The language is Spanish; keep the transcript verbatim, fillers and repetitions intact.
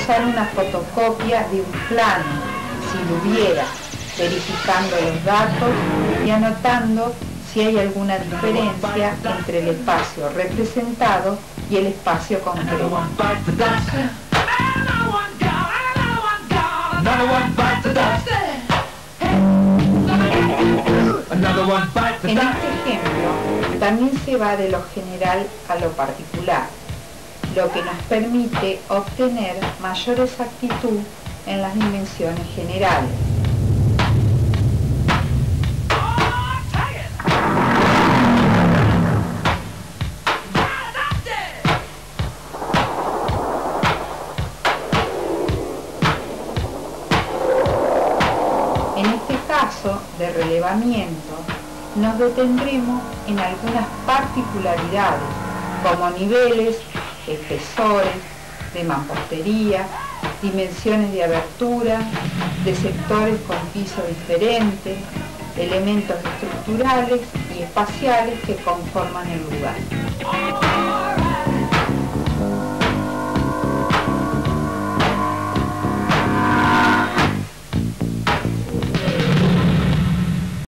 realizar una fotocopia de un plano, si lo hubiera, verificando los datos y anotando si hay alguna diferencia entre el espacio representado y el espacio concreto. En este ejemplo, también se va de lo general a lo particular, lo que nos permite obtener mayor exactitud en las dimensiones generales. En este caso de relevamiento, nos detendremos en algunas particularidades, como niveles, espesores, de mampostería, dimensiones de abertura, de sectores con piso diferente, elementos estructurales y espaciales que conforman el lugar.